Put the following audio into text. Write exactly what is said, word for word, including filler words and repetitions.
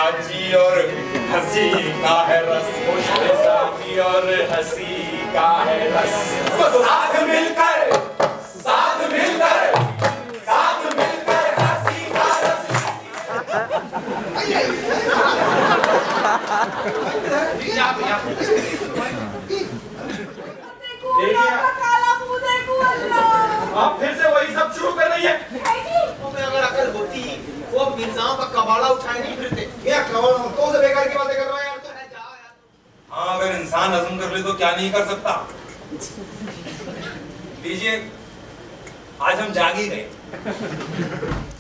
मिजाजी और हंसी का है रस, खुश मिजाजी और हंसी का है रस। तो साथ मिलकर साथ मिलकर साथ मिलकर हंसी का रस। आप फिर से वही सब शुरू कर रही है। अगर अकल होती वो मिर्जाओं का कबाड़ा उठाए नहीं फिरते। क्या कबाड़ा कौन से बेकार की बातें कर रहा है यार तू? हाँ, अगर इंसान हजम कर ले तो क्या नहीं कर सकता। लीजिए, आज हम जाग ही गए।